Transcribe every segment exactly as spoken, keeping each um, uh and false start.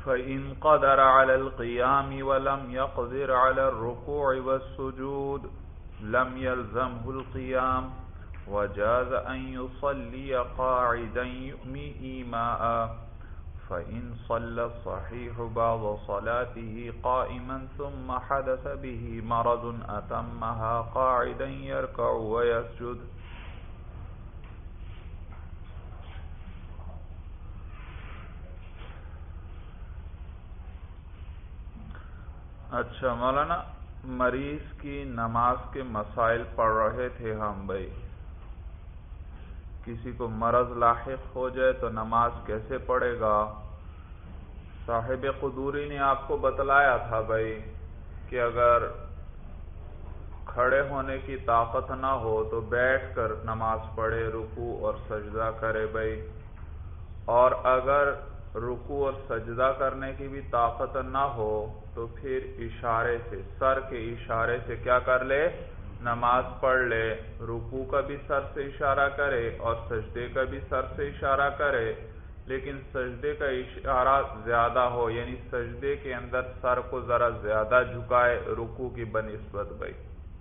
فإن قدر على القيام ولم يقدر على الركوع والسجود لم يلزمه القيام وجاز أن يصلي قاعدا يؤمي إيماء فإن صلى الصحيح بعض صلاته قائما ثم حدث به مرض أتمها قاعدا يركع ويسجد. اچھا مولانا، مریض کی نماز کے مسائل پڑھ رہے تھے ہم بھائی. کسی کو مرض لاحق ہو جائے تو نماز کیسے پڑھے گا؟ صاحب قدوری نے آپ کو بتلایا تھا بھائی کہ اگر کھڑے ہونے کی طاقت نہ ہو تو بیٹھ کر نماز پڑھے، رکوع اور سجدہ کرے بھائی. اور اگر رکوع اور سجدہ کرنے کی بھی طاقت نہ ہو تو پھر اشارے سے، سر کے اشارے سے کیا کر لے؟ نماز پڑھ لے. رکوع کا بھی سر سے اشارہ کرے اور سجدے کا بھی سر سے اشارہ کرے، لیکن سجدے کا اشارہ زیادہ ہو، یعنی سجدے کے اندر سر کو ذرا زیادہ جھکائے رکوع کی بنسبت بھائی.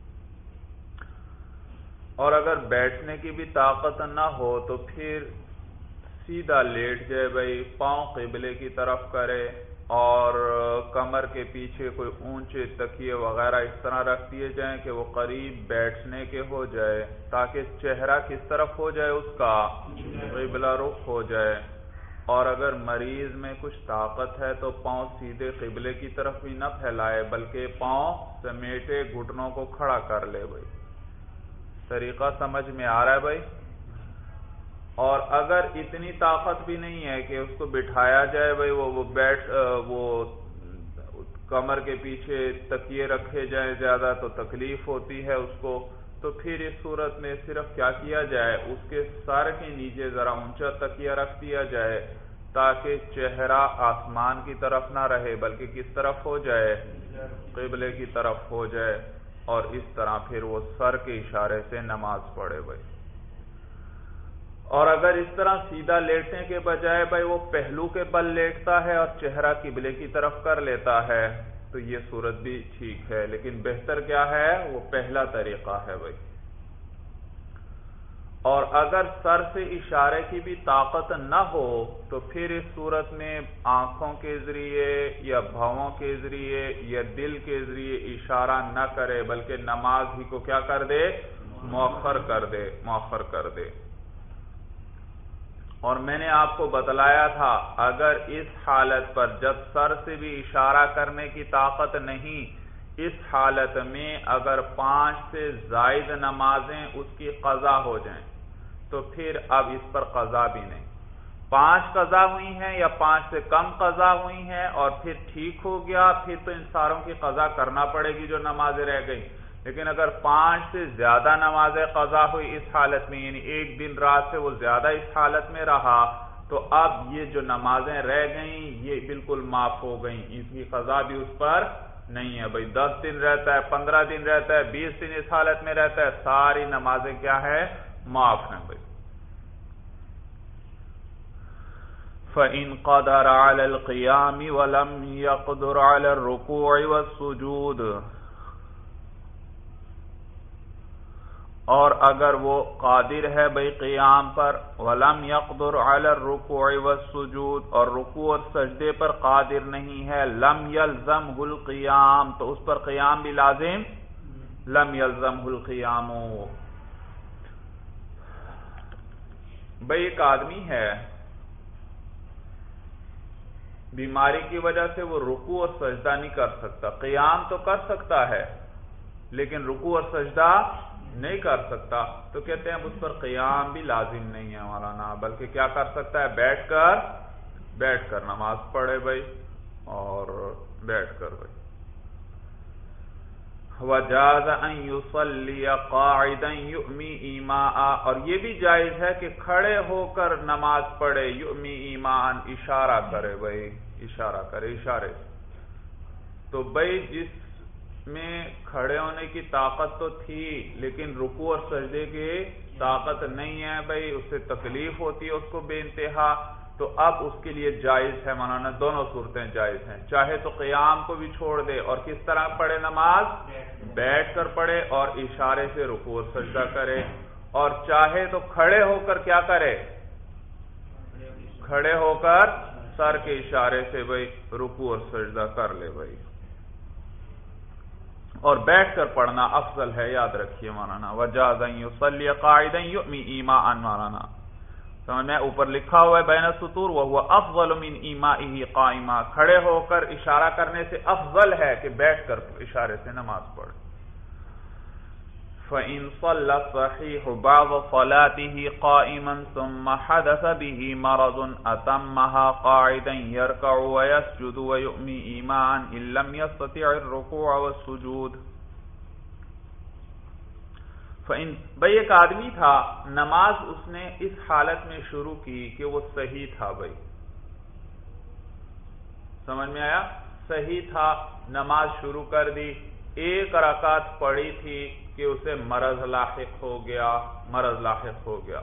اور اگر بیٹھنے کی بھی طاقت نہ ہو تو پھر سیدھا لیٹ جائے بھائی، پاؤں قبلے کی طرف کرے اور کمر کے پیچھے کوئی اونچے تکیے وغیرہ اس طرح رکھ دیے جائیں کہ وہ قریب بیٹھنے کے ہو جائے، تاکہ چہرہ کس طرف ہو جائے، اس کا قبلہ رخ ہو جائے. اور اگر مریض میں کچھ طاقت ہے تو پاؤں سیدھے قبلے کی طرف بھی نہ پھیلائے بلکہ پاؤں سمیٹے گھٹنوں کو کھڑا کر لے بھائی. طریقہ سمجھ میں آ رہا ہے بھائی؟ اور اگر اتنی طاقت بھی نہیں ہے کہ اس کو بٹھایا جائے بھائی، وہ وہ بیٹھ وہ کمر کے پیچھے تکیے رکھے جائیں زیادہ تو تکلیف ہوتی ہے اس کو، تو پھر اس صورت میں صرف کیا کیا جائے، اس کے سر کے نیچے ذرا اونچا تکیہ رکھ دیا جائے تاکہ چہرہ آسمان کی طرف نہ رہے بلکہ کس طرف ہو جائے، قبلے کی طرف ہو جائے. اور اس طرح پھر وہ سر کے اشارے سے نماز پڑھے بھائی. اور اگر اس طرح سیدھا لیٹنے کے بجائے بھائی وہ پہلو کے بل لیٹتا ہے اور چہرہ قبلے کی طرف کر لیتا ہے تو یہ صورت بھی ٹھیک ہے، لیکن بہتر کیا ہے، وہ پہلا طریقہ ہے بھائی. اور اگر سر سے اشارے کی بھی طاقت نہ ہو تو پھر اس صورت میں آنکھوں کے ذریعے یا بھووں کے ذریعے یا دل کے ذریعے اشارہ نہ کرے بلکہ نماز ہی کو کیا کر دے، مؤخر کر دے مؤخر کر دے. اور میں نے آپ کو بتلایا تھا اگر اس حالت پر جب سر سے بھی اشارہ کرنے کی طاقت نہیں، اس حالت میں اگر پانچ سے زائد نمازیں اس کی قضا ہو جائیں تو پھر اب اس پر قضا بھی نہیں. پانچ قضا ہوئی ہیں یا پانچ سے کم قضا ہوئی ہیں اور پھر ٹھیک ہو گیا، پھر تو ان ساروں کی قضا کرنا پڑے گی جو نمازیں رہ گئیں. لیکن اگر پانچ سے زیادہ نمازیں قضا ہوئی اس حالت میں، یعنی ایک دن رات سے وہ زیادہ اس حالت میں رہا، تو اب یہ جو نمازیں رہ گئیں یہ بالکل معاف ہو گئیں، ان کی قضا بھی اس پر نہیں ہے بھائی. دس دن رہتا ہے، پندرہ دن رہتا ہے، بیس دن اس حالت میں رہتا ہے، ساری نمازیں کیا ہے، معاف ہیں بھائی. فَإِن قَدَرَ عَلَى الْقِيَامِ وَلَمْ يَقْدُرْ عَلَى الرُّكُوعِ وَالسُّجُودِ، اور اگر وہ قادر ہے بھائی قیام پر، وَلَمْ يَقْدُرْ عَلَى الرُّكُوعِ وَالسُّجُودِ، اور رکوع اور سجدے پر قادر نہیں ہے، لَمْ يَلْزَمْهُ الْقِيَامُ، تو اس پر قیام بھی لازم، لَمْ يَلْزَمْهُ الْقِيَامُ. بھئی ایک آدمی ہے، بیماری کی وجہ سے وہ رکوع اور سجدہ نہیں کر سکتا، قیام تو کر سکتا ہے لیکن رکوع اور سجدہ نہیں کر سکتا، تو کہتے ہیں اس پر قیام بھی لازم نہیں ہے مولانا، بلکہ کیا کر سکتا ہے، بیٹھ کر بیٹھ کر نماز پڑھے بھائی، اور بیٹھ کر بھائی. وَجَازَ أَن يُصَلِّيَ قَاعِدًا يُؤْمِي إِيمَاءً، اور یہ بھی جائز ہے کہ کھڑے ہو کر نماز پڑھے، یؤمی ایمان، اشارہ کرے بھائی، اشارہ کرے اشارے. تو بھائی جس میں کھڑے ہونے کی طاقت تو تھی لیکن رکوع اور سجدے کی طاقت نہیں ہے بھائی، اس سے تکلیف ہوتی ہے اس کو بے انتہا، تو اب اس کے لیے جائز ہے مولانا، دونوں صورتیں جائز ہیں، چاہے تو قیام کو بھی چھوڑ دے اور کس طرح پڑھے نماز، بیٹھ کر پڑھے اور اشارے سے رکوع اور سجدہ کرے، اور چاہے تو کھڑے ہو کر کیا کرے، کھڑے ہو کر سر کے اشارے سے بھائی رکوع اور سجدہ کر لے بھائی، اور بیٹھ کر پڑھنا افضل ہے، یاد رکھیے مولانا۔ وجاز ان یصلی قاعدا یؤمی ایماء مولانا، سمجھ میں اوپر لکھا ہوا ہے بین السطور وهو افضل من ایمائه قائما، کھڑے ہو کر اشارہ کرنے سے افضل ہے کہ بیٹھ کر اشارے سے نماز پڑھے۔ فَإِن صَلَّى الصَّحِيحُ بَعْضَ صَلَاتِهِ قَائِمًا ثُمَّ حَدَثَ بِهِ مَرَضٌ أَتَمَّهَا قَاعِدًا يَرْكَعُ وَيَسْجُدُ وَيُؤْمِي إِيمَاءً إِن لَّمْ يَسْتَطِعِ الرُّكُوعَ وَالسُّجُودَ۔ فَإِن بھئی ایک آدمی تھا، نماز اس نے اس حالت میں شروع کی کہ وہ صحیح تھا، بھئی سمجھ میں آیا، صحیح تھا، نماز شروع کر دی، ایک رکعت پڑھی تھی کہ اسے مرض لاحق ہو گیا، مرض لاحق ہو گیا،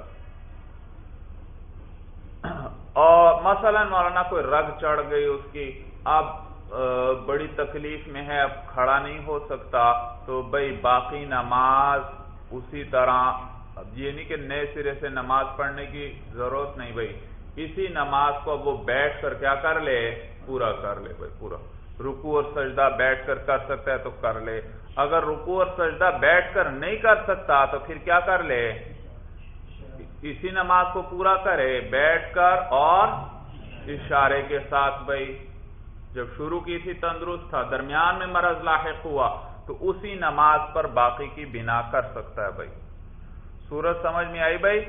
اور مثلا مولانا کوئی رگ چڑھ گئی اس کی، اب بڑی تکلیف میں ہے، اب کھڑا نہیں ہو سکتا، تو بھئی باقی نماز اسی طرح، اب یہ نہیں کہ نئے سرے سے نماز پڑھنے کی ضرورت نہیں، بھئی اسی نماز کو وہ بیٹھ کر کیا کر لے، پورا کر لے بھئی پورا، رکوع اور سجدہ بیٹھ کر کر سکتا ہے تو کر لے، اگر رکوع اور سجدہ بیٹھ کر نہیں کر سکتا تو پھر کیا کر لے، اسی نماز کو پورا کرے بیٹھ کر اور اشارے کے ساتھ، بھئی جب شروع کی تھی تندرست تھا، درمیان میں مرض لاحق ہوا تو اسی نماز پر باقی کی بنا کر سکتا ہے، بھئی صورت سمجھ میں آئی بھئی؟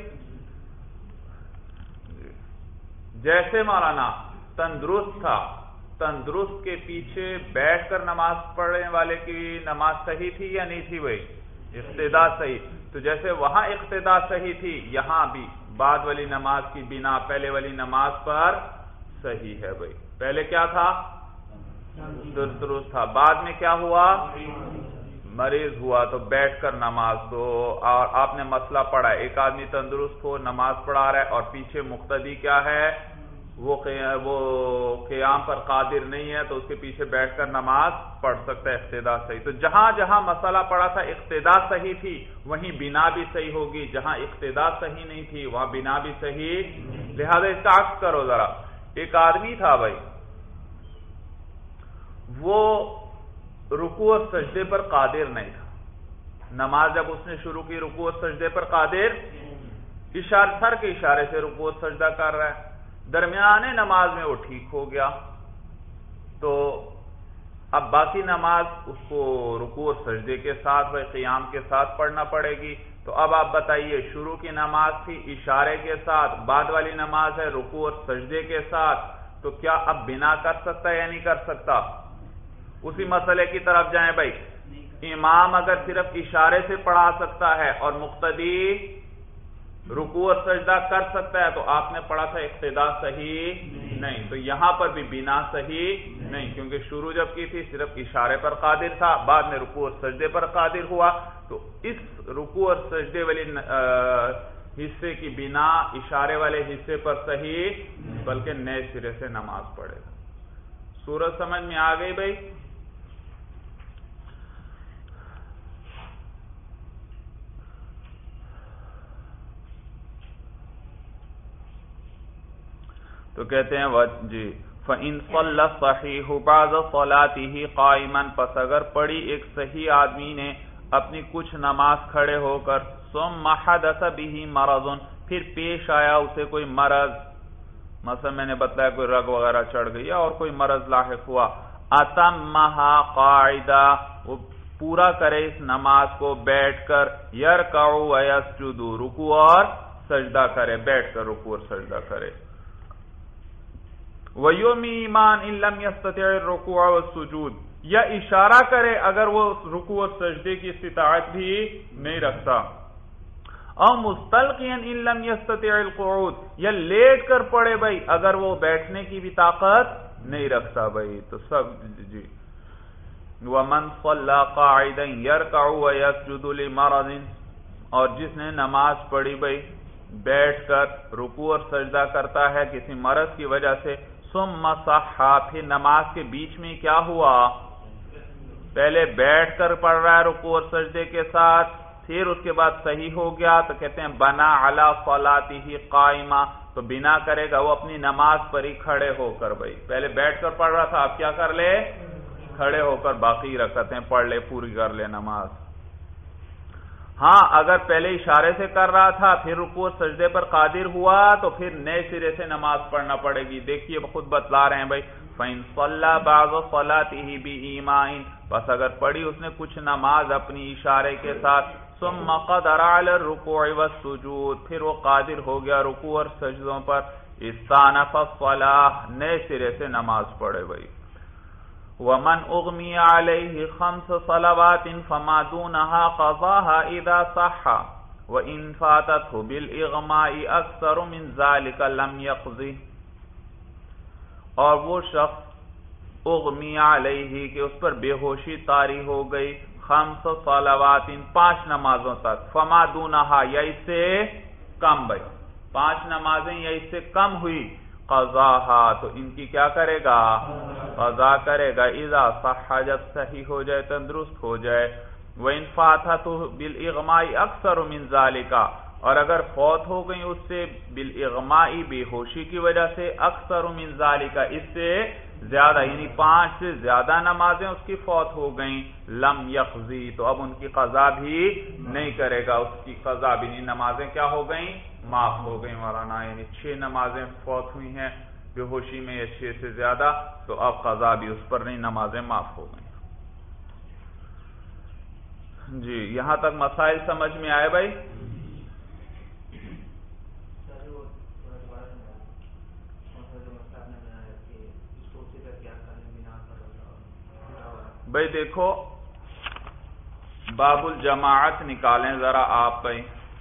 جیسے مولانا تندرست تھا، تندرست کے پیچھے بیٹھ کر نماز پڑھنے والے کی نماز صحیح تھی یا نہیں تھی بھئی؟ اقتدا صحیح، تو جیسے وہاں اقتدا صحیح تھی یہاں بھی بعد والی نماز کی بنا پہلے والی نماز پر صحیح ہے بھئی۔ پہلے کیا تھا؟ تندرست تھا، بعد میں کیا ہوا؟ مریض ہوا تو بیٹھ کر نماز، تو اور آپ نے مسئلہ پڑھا، ایک آدمی تندرست ہو نماز پڑھا رہا ہے اور پیچھے مقتدی کیا ہے، وہ قیام پر قادر نہیں ہے، تو اس کے پیچھے بیٹھ کر نماز پڑھ سکتا ہے، اقتدا صحیح۔ تو جہاں جہاں مسئلہ پڑھا تھا اقتدا صحیح تھی وہیں بنا بھی صحیح ہوگی، جہاں اقتدا صحیح نہیں تھی وہاں بنا بھی صحیح، لہذا اس کا عکس کرو ذرا، ایک آدمی تھا بھائی، وہ رکوع اور سجدے پر قادر نہیں تھا، نماز جب اس نے شروع کی رکوع اور سجدے پر قادر، اشارے سر کے اشارے سے رکوع اور سجدہ کر رہا ہے، درمیانے نماز میں وہ ٹھیک ہو گیا، تو اب باقی نماز اس کو رکوع اور سجدے کے ساتھ و قیام کے ساتھ پڑھنا پڑے گی، تو اب آپ بتائیے شروع کی نماز تھی اشارے کے ساتھ، بعد والی نماز ہے رکوع اور سجدے کے ساتھ، تو کیا اب بنا کر سکتا ہے یا نہیں کر سکتا؟ اسی مسئلے کی طرف جائیں بھائی، امام اگر صرف اشارے سے پڑھا سکتا ہے اور مقتدی رکوع اور سجدہ کر سکتا ہے، تو آپ نے پڑھا تھا اقتدا صحیح نہیں، تو یہاں پر بھی بنا صحیح نہیں، کیونکہ شروع جب کی تھی صرف اشارے پر قادر تھا، بعد میں رکوع اور سجدے پر قادر ہوا، تو اس رکوع اور سجدے والی حصے کی بنا اشارے والے حصے پر صحیح، بلکہ نئے سرے سے نماز پڑھے گا۔ صورت سمجھ میں آ گئی بھائی؟ تو کہتے ہیں جی فَإِن صَلَّى الصَّحِيحُ بَعْضَ صَلَاتِهِ قَائِمًا، پس اگر پڑھی ایک صحیح آدمی نے اپنی کچھ نماز کھڑے ہو کر، ثُمَّ حَدَثَ بِهِ مَرَضٌ، پھر پیش آیا اسے کوئی مرض، مثلا میں نے بتایا کوئی رگ وغیرہ چڑھ گئی اور کوئی مرض لاحق ہوا، أَتَمَّهَا قَاعِدًا، وہ پورا کرے اس نماز کو بیٹھ کر، يَرْكَعُ وَيَسْجُدُ، رکوع اور سجدہ کرے، بیٹھ کر رکوع اور سجدہ کرے، وَيُؤْمِنُ إِيمَانًا إِن لَّمْ يَسْتَطِعِ الرُّكُوعَ وَالسُّجُودَ، یا اشارہ کرے اگر وہ رکوع اور سجدے کی استطاعت بھی نہیں رکھتا، او مستلقیاً ان لم يستطع القعود، یا لیٹ کر پڑے بھائی اگر وہ بیٹھنے کی بھی طاقت نہیں رکھتا بھائی، تو سب جی وَمَنْ صَلَّى قَاعِدًا يَرْكَعُ وَيَسْجُدُ لِمَرَضٍ، اور جس نے نماز پڑھی بھائی بیٹھ کر رکوع اور سجدہ کرتا ہے کسی مرض کی وجہ سے، ثم صحا، پھر نماز کے بیچ میں کیا ہوا، پہلے بیٹھ کر پڑھ رہا ہے رکوع اور سجدے کے ساتھ، پھر اس کے بعد صحیح ہو گیا تو کہتے ہیں بنا علی صلاتہ قائمہ، تو بنا کرے گا وہ اپنی نماز پر ہی کھڑے ہو کر، بھائی پہلے بیٹھ کر پڑھ رہا تھا، اب کیا کر لے، کھڑے ہو کر باقی رکعتیں پڑھ لے، پوری کر لے نماز۔ ہاں اگر پہلے اشارے سے کر رہا تھا پھر رکوع سجدے پر قادر ہوا تو پھر نئے سرے سے نماز پڑھنا پڑے گی۔ دیکھیے خود بتلا رہے ہیں بھائی، فَإِن صَلَّى بَعْضَ صَلَاتِهِ بِإِيمَاءٍ، بس اگر پڑھی اس نے کچھ نماز اپنی اشارے کے ساتھ، ثُمَّ قَدَرَ عَلَى الرُّكُوعِ وَالسُّجُودِ، پھر وہ قادر ہو گیا رکوع اور سجدوں پر، استانف الصلاۃ، نئے سرے سے نماز پڑھے بھائی۔ ومن اغمی علیہ خمس صلوات فما دونها قضاها اذا صح وان فاتته بالاغماء اکثر من ذلك لم يقضی، اور وہ شخص اغمی علیہ کہ اس پر بے ہوشی طاری ہو گئی، خمس صلوات، پانچ نمازوں تک، فما دونها یا اس سے کم، بھائی پانچ نمازیں یا اس سے کم ہوئی، قضاہا تو ان کی کیا کرے گا، قضا کرے گا، اذا صح جب صحیح ہو جائے، تندرست ہو جائے، وَإِن فَاتَتْهُ بِالْإِغْمَاءِ أَكْثَرُ مِنْ ذَلِكَ، اور اگر فوت ہو گئی اس سے بالإغماء بے ہوشی کی وجہ سے، أَكْثَرُ مِنْ ذَلِكَ اس سے زیادہ، یعنی پانچ سے زیادہ نمازیں اس کی فوت ہو گئیں، لم یقضی تو اب ان کی قضا بھی نہیں کرے گا، اس کی قضا بھی نہیں، نمازیں کیا ہو گئیں، معاف ہو گئی مولانا، یعنی چھ نمازیں فوت ہوئی ہیں بے ہوشی میں یا چھ سے زیادہ، تو اب قضا بھی اس پر نہیں، نمازیں معاف ہو گئیں۔ جی یہاں تک مسائل سمجھ میں آئے بھائی؟ بھائی دیکھو باب الجماعت نکالیں ذرا آپ بھائی،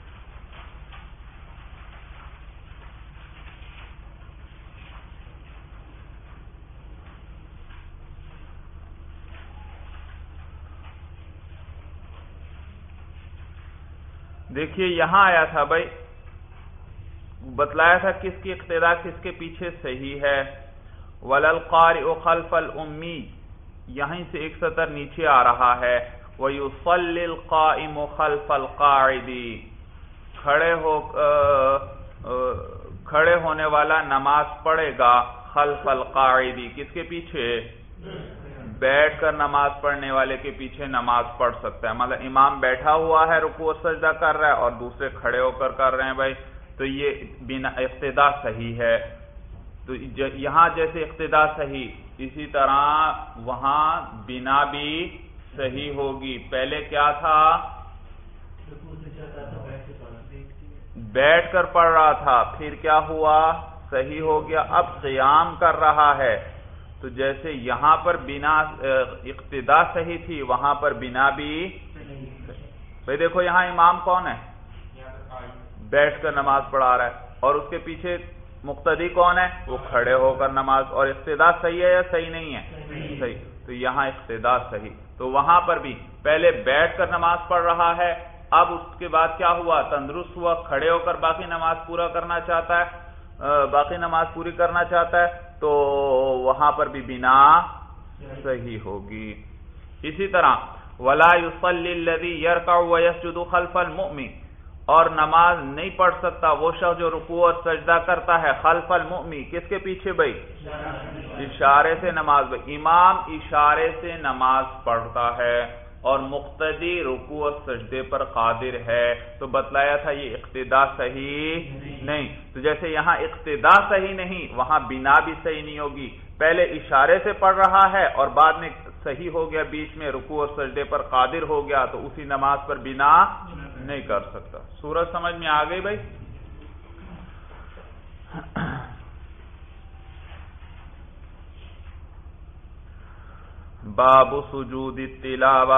دیکھیے یہاں آیا تھا بھائی، بتلایا تھا کس کی اقتداء کس کے پیچھے صحیح ہے، وَلَلْقَارِئُ خَلْفَ الْأُمِّي، یہیں سے ایک سطر نیچے آ رہا ہے، وَيُصَلِّ الْقَائِمُ خَلْفَ الْقَاعِدِ، کھڑے ہو کھڑے ہونے والا نماز پڑھے گا، خلف القاعد، کس کے پیچھے، بیٹھ کر نماز پڑھنے والے کے پیچھے نماز پڑھ سکتا ہے، مطلب امام بیٹھا ہوا ہے رکوع سجدہ کر رہا ہے اور دوسرے کھڑے ہو کر کر رہے ہیں بھائی، تو یہ بنا اقتداء صحیح ہے، تو یہاں جیسے اقتداء صحیح اسی طرح وہاں بنا بھی صحیح ہوگی۔ پہلے کیا تھا، بیٹھ کر پڑھ رہا تھا، پھر کیا ہوا، صحیح ہو گیا، اب قیام کر رہا ہے، تو جیسے یہاں پر بنا اقتداء صحیح تھی وہاں پر بنا بھی، بھائی دیکھو یہاں امام کون ہے، بیٹھ کر نماز پڑھا رہا ہے، اور اس کے پیچھے مقتدی کون ہے، وہ کھڑے ہو کر نماز، اور اقتداء صحیح ہے یا صحیح نہیں ہے، صحیح، تو یہاں اقتداء صحیح، تو وہاں پر بھی پہلے بیٹھ کر نماز پڑھ رہا ہے، اب اس کے بعد کیا ہوا، تندرست ہوا، کھڑے ہو کر باقی نماز پورا کرنا چاہتا ہے، باقی نماز پوری کرنا چاہتا ہے، تو وہاں پر بھی بنا صحیح ہوگی۔ اسی طرح وَلَا يُصَلِّ الَّذِي يَرْكَعُ وَيَسْجُدُ خَلْفَ الْمُؤْمِنِ، اور نماز نہیں پڑھ سکتا وہ شخص جو رکوع اور سجدہ کرتا ہے، خلف المؤمن، کس کے پیچھے بھائی، اشارے سے نماز، بھائی امام اشارے سے نماز پڑھتا ہے اور مقتدی رکوع اور سجدے پر قادر ہے، تو بتلایا تھا یہ اقتداء صحیح نہیں، تو جیسے یہاں اقتداء صحیح نہیں وہاں بنا بھی صحیح نہیں ہوگی، پہلے اشارے سے پڑھ رہا ہے اور بعد میں صحیح ہو گیا، بیچ میں رکوع اور سجدے پر قادر ہو گیا، تو اسی نماز پر بنا نہیں کر سکتا۔ سورج سمجھ میں آ گئی بھائی؟ باب سجود التلاوہ،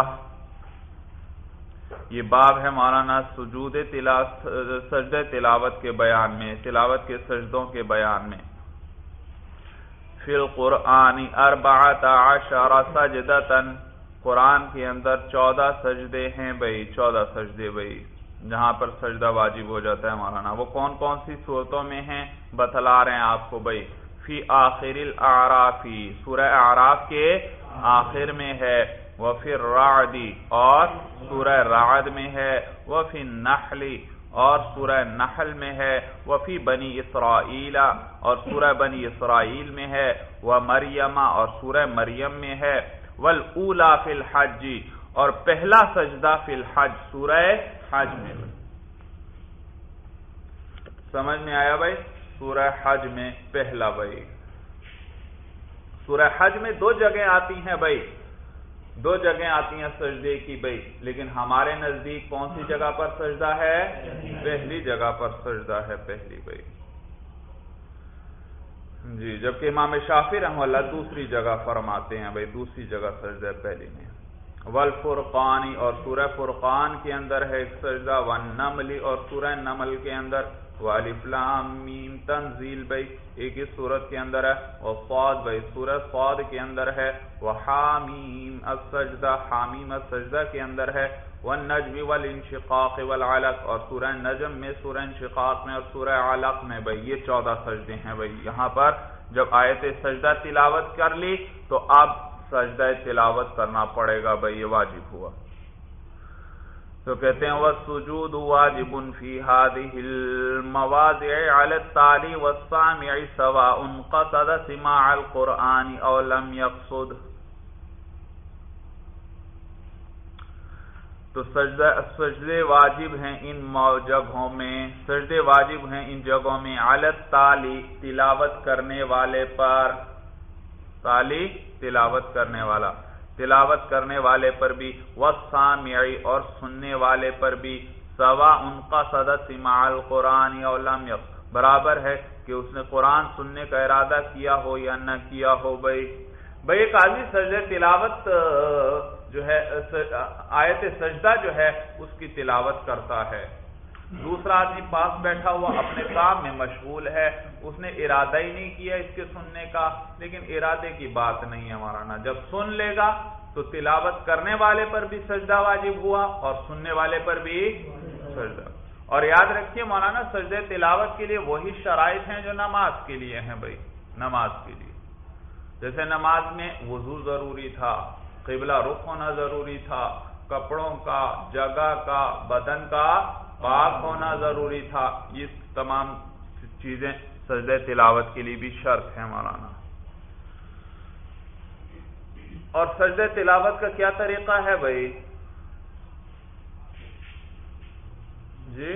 یہ باب ہے مولانا سجود تلاوت، سجدہ تلاوت کے بیان میں، تلاوت کے سجدوں کے بیان میں۔ فی القرآن اربعۃ عشر سجدۃ، قرآن کے اندر چودہ سجدے ہیں بھائی، چودہ سجدے بھائی، جہاں پر سجدہ واجب ہو جاتا ہے مولانا، وہ کون کون سی صورتوں میں ہیں بتلا رہے ہیں آپ کو بھائی. فی آخر الاعراف، سورہ اعراف کے آخر میں ہے. وفی الرعد، اور سورہ رعد میں ہے. وفی النحل، اور سورہ نحل میں ہے. وفی بنی اسرائیل، اور سورہ بنی اسرائیل میں ہے. ومریم، اور سورہ مریم میں ہے. والاولی فی الحج، اور پہلا سجدہ فی الحج، سورہ حج میں. سمجھ میں آیا بھائی؟ سورہ حج میں پہلا بھائی. سورہ حج میں دو جگہ آتی ہیں بھائی، دو جگہ آتی ہیں سجدے کی بھائی، لیکن ہمارے نزدیک کون سی جگہ پر سجدہ ہے؟ پہلی جگہ پر سجدہ ہے، پہلی بھائی جی. جبکہ امام شافعی رحمہ اللہ دوسری جگہ فرماتے ہیں بھائی، دوسری جگہ سجدہ پہلی میں. والفرقان، اور سورہ فرقان کے اندر ہے ایک سجدہ. والنمل، اور سورہ نمل کے اندر. والف لام میم تنزیل بھائی ایک ہی سورت کے اندر ہے. وصاد بھائی سورہ صاد کے اندر ہے. وحامیم السجدہ، حامیم السجدہ کے اندر ہے. والنجم والانشقاق والعلق، اور سورہ نجم میں، سورہ انشقاق میں، اور سورہ علق میں بھائی. یہ چودہ سجدے ہیں بھائی. یہاں پر جب آیت سجدہ تلاوت کر لی تو اب سجدہ تلاوت کرنا پڑے گا بھائی، یہ واجب ہوا. تو کہتے ہیں والسجود واجب فی هذه المواضع على التالي والسامع سواء قصد سماع القرآن او لم يقصد. تو سجدہ سجدے واجب ہیں ان جگہوں میں، سجدے واجب ہیں ان جگہوں میں علی التالی، تلاوت کرنے والے پر. تالی تلاوت کرنے والا، تلاوت کرنے والے پر بھی. والسامعی، اور سننے والے پر بھی. سواء قصد سماع القرآن او لم یقصد، برابر ہے کہ اس نے قرآن سننے کا ارادہ کیا ہو یا نہ کیا ہو بھائی. بھائی ایک آدمی سجدہ تلاوت جو ہے، آیت سجدہ جو ہے اس کی تلاوت کرتا ہے، دوسرا آدمی پاس بیٹھا ہوا اپنے کام میں مشغول ہے، اس نے ارادہ ہی نہیں کیا اس کے سننے کا. لیکن ارادے کی بات نہیں ہے مولانا، جب سن لے گا تو تلاوت کرنے والے پر بھی سجدہ واجب ہوا اور سننے والے پر بھی سجدہ. اور یاد رکھیے مولانا، سجدہ تلاوت کے لیے وہی شرائط ہیں جو نماز کے لیے ہیں بھائی. نماز کے لیے جیسے نماز میں وضو ضروری تھا، قبلہ رخ ہونا ضروری تھا، کپڑوں کا، جگہ کا، بدن کا پاک ہونا ضروری تھا، یہ تمام چیزیں سجدہ تلاوت کے لیے بھی شرط ہے مولانا. اور سجدہ تلاوت کا کیا طریقہ ہے بھائی؟ جی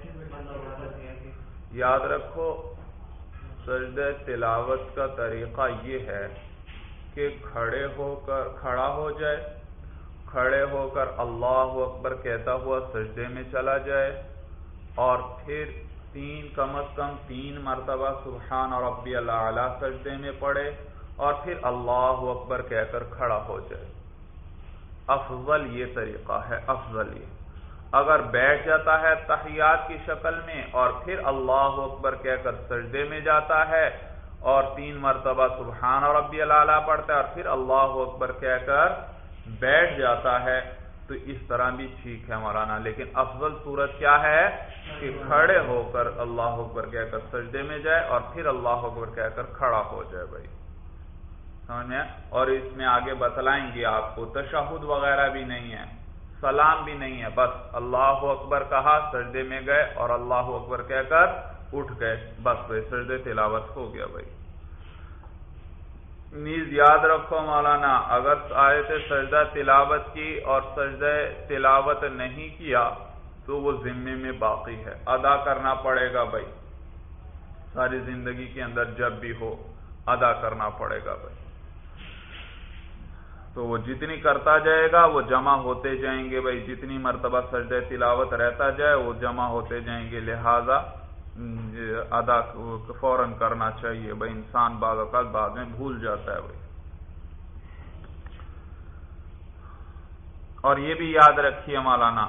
یاد رکھو، سجدہ تلاوت کا طریقہ یہ ہے کہ کھڑے ہو کر کھڑا ہو جائے، کھڑے ہو کر اللہ اکبر کہتا ہوا سجدے میں چلا جائے، اور پھر تین کم از کم تین مرتبہ سبحان ربی الاعلی سجدے میں پڑھے، اور پھر اللہ اکبر کہہ کر کھڑا ہو جائے. افضل یہ طریقہ ہے، افضل یہ. اگر بیٹھ جاتا ہے تحیات کی شکل میں اور پھر اللہ اکبر کہہ کر سجدے میں جاتا ہے اور تین مرتبہ سبحان ربی الاعلی پڑھتا ہے اور پھر اللہ اکبر کہہ کر بیٹھ جاتا ہے، تو اس طرح بھی ٹھیک ہے مولانا. لیکن افضل صورت کیا ہے کہ کھڑے ہو کر اللہ اکبر کہہ کر سجدے میں جائے اور پھر اللہ اکبر کہہ کر کھڑا ہو جائے بھائی. سمجھ میں؟ اور اس میں آگے بتلائیں گے آپ کو تشہد وغیرہ بھی نہیں ہے، سلام بھی نہیں ہے، بس اللہ اکبر کہا، سجدے میں گئے اور اللہ اکبر کہہ کر اٹھ گئے، بس بھائی سجدے تلاوت ہو گیا بھائی. نیز یاد رکھو مولانا، اگر آیت سجدہ تلاوت کی اور سجدہ تلاوت نہیں کیا تو وہ ذمے میں باقی ہے، ادا کرنا پڑے گا بھائی. ساری زندگی کے اندر جب بھی ہو ادا کرنا پڑے گا بھائی. تو وہ جتنی کرتا جائے گا وہ جمع ہوتے جائیں گے بھائی، جتنی مرتبہ سجدہ تلاوت رہتا جائے وہ جمع ہوتے جائیں گے. لہذا ادا فوراً کرنا چاہیے بھائی، انسان بعض اوقات بعد میں بھول جاتا ہے بھائی. اور یہ بھی یاد رکھیے مولانا،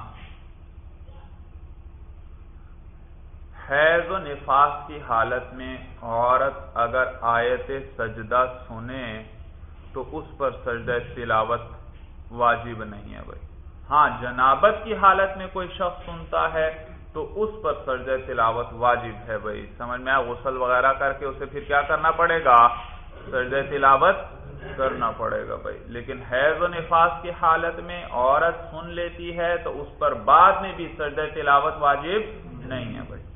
حیض و نفاس کی حالت میں عورت اگر آیت سجدہ سنے تو اس پر سجدہ تلاوت واجب نہیں ہے بھائی. ہاں جنابت کی حالت میں کوئی شخص سنتا ہے تو اس پر سجدہ تلاوت واجب ہے بھائی، سمجھ میں آیا؟ غسل وغیرہ کر کے اسے پھر کیا کرنا پڑے گا؟ سجدہ تلاوت کرنا پڑے گا بھائی۔ لیکن حیض و نفاس کی حالت میں عورت سن لیتی ہے تو اس پر بعد میں بھی سجدہ تلاوت واجب نہیں ہے بھائی۔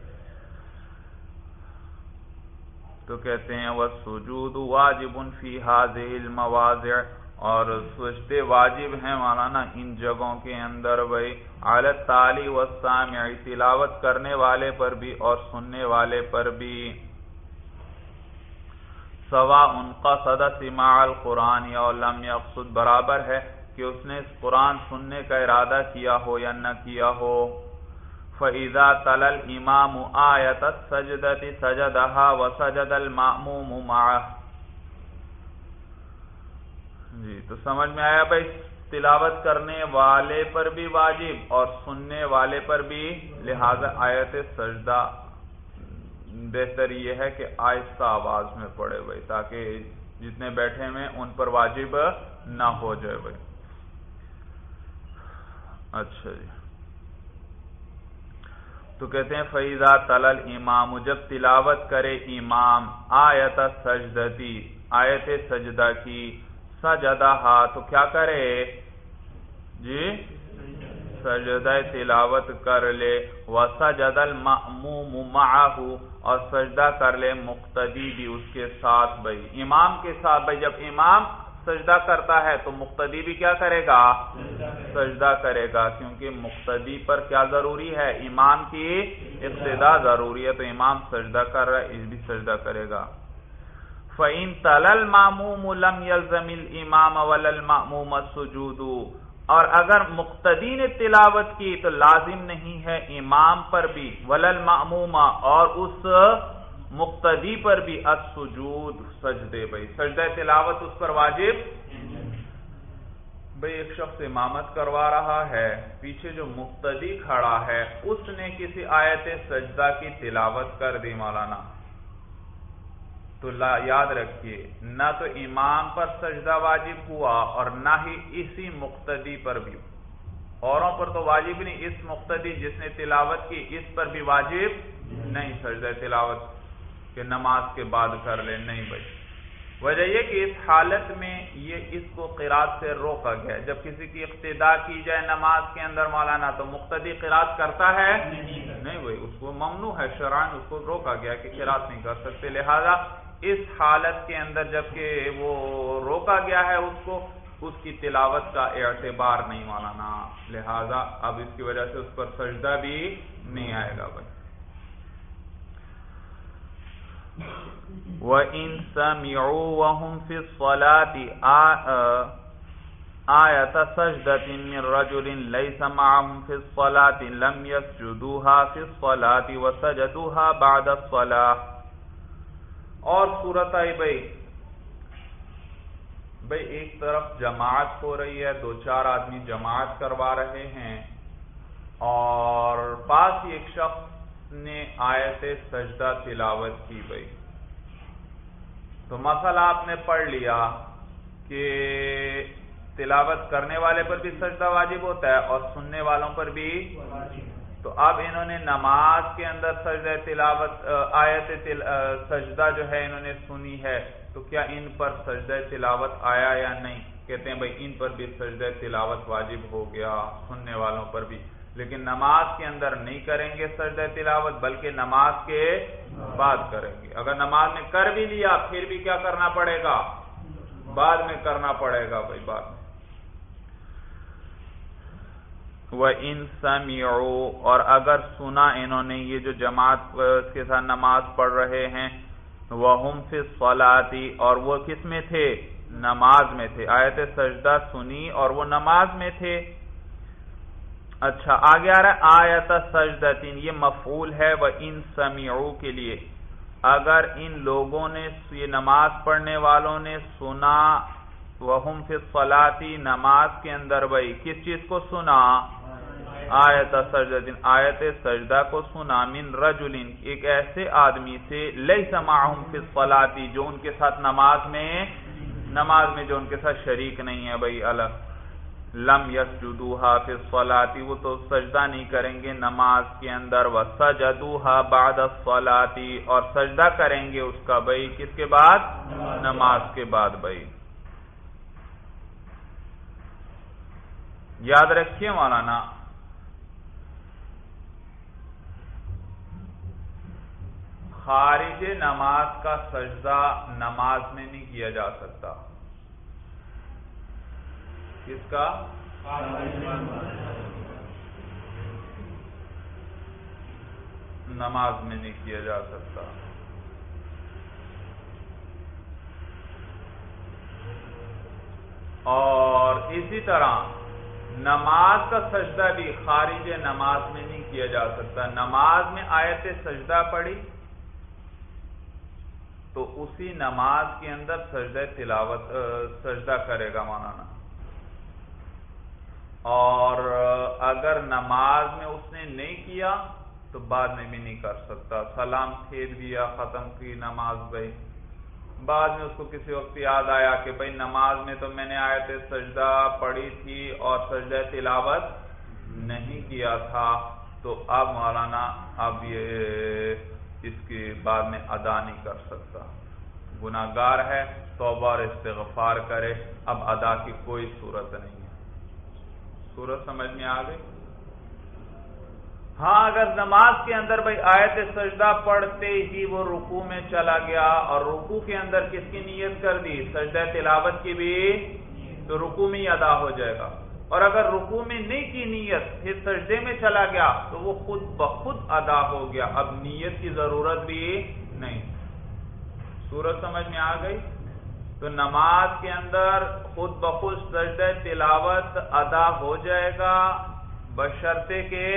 تو کہتے ہیں وَالسُّجُودُ وَاجِبٌ فِي هَذِهِ الْمَوَاضِعِ، اور سجدے واجب ہیں مولانا ان جگہوں کے اندر بھائی، علی التالی والسامع، تلاوت کرنے والے پر بھی اور سننے والے پر بھی، سواء قصد سماع القرآن یا لم یقصد، برابر ہے کہ اس نے قرآن سننے کا ارادہ کیا ہو یا نہ کیا ہو۔ فَإِذَا تَلَا الْإِمَامُ آیَةَ السَّجْدَةِ سَجَدَهَا وَسَجَدَ الْمَأْمُومُ مَعَهُ۔ جی تو سمجھ میں آیا بھائی، تلاوت کرنے والے پر بھی واجب اور سننے والے پر بھی، لہذا آیت سجدہ بہتر یہ ہے کہ آہستہ آواز میں پڑھے بھائی، تاکہ جتنے بیٹھے میں ان پر واجب نہ ہو جائے بھائی۔ اچھا جی، تو کہتے ہیں فَإِذَا تَلَا الْإِمَامُ، جب تلاوت کرے امام آیت سجدتی، آیت سجدہ کی، سجدہا تو کیا کرے جی؟ سجدہ تلاوت کر لے، وَسَجَدَ الْمَأْمُومُ مَعَهُ، اور سجدہ کر لے مقتدی بھی اس کے ساتھ بھائی، امام کے ساتھ بھائی۔ جب امام سجدہ کرتا ہے تو مقتدی بھی کیا کرے گا؟ سجدہ کرے گا، کیونکہ مقتدی پر کیا ضروری ہے؟ امام کی اقتداء ضروری ہے، تو امام سجدہ کر رہا ہے، اس بھی سجدہ کرے گا۔ فَإِن تَلَا الْمَأْمُومُ لَمْ يَلْزَمِ الْإِمَامَ وَلَا الْمَأْمُومَ السُّجُودُ، اور اگر مقتدی نے تلاوت کی تو لازم نہیں ہے امام پر بھی، وَلَا الْمَأْمُومَ، اور اس مقتدی پر بھی، السجود، سجدے بھائی، سجدہ تلاوت اس پر واجب بھائی۔ ایک شخص امامت کروا رہا ہے، پیچھے جو مقتدی کھڑا ہے اس نے کسی آیت سجدہ کی تلاوت کر دی مولانا، تو یاد رکھیے نہ تو امام پر سجدہ واجب ہوا اور نہ ہی اسی مقتدی پر بھی، اوروں پر تو واجب نہیں، اس مقتدی جس نے تلاوت کی اس پر بھی واجب نہیں سجدہ تلاوت کہ نماز کے بعد کر لے، نہیں بھائی۔ وجہ یہ کہ اس حالت میں یہ اس کو قرات سے روکا گیا، جب کسی کی اقتداء کی جائے نماز کے اندر مولانا تو مقتدی قرات کرتا ہے نہیں بھائی، اس کو ممنوع ہے شرعاً، اس کو روکا گیا کہ قرات نہیں کر سکتے، لہذا اس حالت کے اندر جبکہ وہ روکا گیا ہے اس کو، اس کی تلاوت کا اعتبار نہیں مولانا، لہذا اب اس کی وجہ سے اس پر سجدہ بھی نہیں آئے گا بھائی۔ وَإِن سَمِعُوا وَهُمْ فِي الصَّلَاةِ آیَةَ سَجْدَةٍ مِّن رَّجُلٍ لَّيْسَ مَعَهُمْ فِي الصَّلَاةِ لَمْ يَسْجُدُوهَا فِي الصَّلَاةِ وَسَجَدُوهَا بَعْدَ الصَّلَاةِ۔ اور صورت آئی بھائی بھائی ایک طرف جماعت ہو رہی ہے، دو چار آدمی جماعت کروا رہے ہیں، اور پاس ہی ایک شخص نے آیت سجدہ تلاوت کی بھائی، تو مسئلہ آپ نے پڑھ لیا کہ تلاوت کرنے والے پر بھی سجدہ واجب ہوتا ہے اور سننے والوں پر بھی، تو اب انہوں نے نماز کے اندر سجدہ تلاوت آیت تل سجدہ جو ہے انہوں نے سنی ہے، تو کیا ان پر سجدہ تلاوت آیا یا نہیں؟ کہتے ہیں بھائی ان پر بھی سجدہ تلاوت واجب ہو گیا، سننے والوں پر بھی، لیکن نماز کے اندر نہیں کریں گے سجدہ تلاوت، بلکہ نماز کے بعد کریں گے۔ اگر نماز میں کر بھی لیا پھر بھی کیا کرنا پڑے گا؟ بعد میں کرنا پڑے گا بھائی، بعد میں۔ وَإِن سَمِعُوا، اور اگر سنا انہوں نے یہ جو جماعت کے ساتھ نماز پڑھ رہے ہیں، وَهُمْ فِي الصَّلَاةِ، اور وہ کس میں تھے؟ نماز میں تھے، آیت سجدہ سنی اور وہ نماز میں تھے۔ اچھا آگے آ رہا ہے آیت سجدتین، یہ مفعول ہے وَإِن سَمِعُوا کے لیے، اگر ان لوگوں نے یہ نماز پڑھنے والوں نے سنا، وَهُمْ فِي الصَّلَاةِ نماز کے اندر بھائی کس چیز کو سنا؟ آیت سجدتین، آیت سجدہ کو سنا، من رجل، ایک ایسے آدمی سے، لیس معہم فی الصلاۃ، جو ان کے ساتھ نماز میں نماز میں جو ان کے ساتھ شریک نہیں ہے بھائی الگ، لم یسجدوها فی الصلاۃ، وہ تو سجدہ نہیں کریں گے نماز کے اندر، وسجدوها بعد الصلاۃ، اور سجدہ کریں گے اس کا بھائی کس کے بعد؟ نماز کے بعد بھائی۔ یاد رکھیے مولانا، خارج نماز کا سجدہ نماز میں نہیں کیا جا سکتا۔ کس کا؟ نماز میں نہیں کیا جا سکتا۔ اور اسی طرح نماز کا سجدہ بھی خارج نماز میں نہیں کیا جا سکتا۔ نماز میں آیت سجدہ پڑھی تو اسی نماز کے اندر سجدہ تلاوت سجدہ کرے گا مولانا، اور اگر نماز میں اس نے نہیں کیا تو بعد میں بھی نہیں کر سکتا۔ سلام پھیر دیا، ختم کی نماز بھائی، بعد میں اس کو کسی وقت یاد آیا کہ بھائی نماز میں تو میں نے آیت سجدہ پڑھی تھی اور سجدہ تلاوت نہیں کیا تھا، تو اب مولانا اب یہ اس کے بعد میں ادا نہیں کر سکتا، گناہگار ہے، توبہ اور استغفار کرے، اب ادا کی کوئی صورت نہیں ہے۔ صورت سمجھ میں آ گئی؟ ہاں اگر نماز کے اندر بھائی آیت سجدہ پڑھتے ہی وہ رکوع میں چلا گیا اور رکوع کے اندر کس کی نیت کر دی؟ سجدہ تلاوت کی بھی، تو رکوع میں ہی ادا ہو جائے گا، اور اگر رکوع میں نہیں کی نیت پھر سجدے میں چلا گیا تو وہ خود بخود ادا ہو گیا، اب نیت کی ضرورت بھی نہیں۔ صورت سمجھ میں آ گئی؟ تو نماز کے اندر خود بخود سجدہ تلاوت ادا ہو جائے گا بشرطے کہ